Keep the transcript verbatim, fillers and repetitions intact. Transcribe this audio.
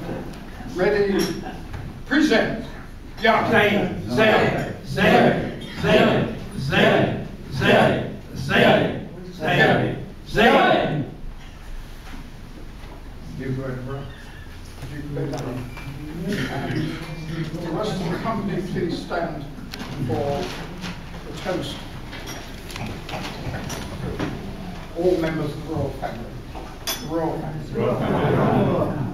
Ready, present. Yeah. Say, say, say, say, say, say, say, say, say. You go ahead, bro. You can lay down. And the rest of the company, please stand for the toast. All members of the royal family. The royal family.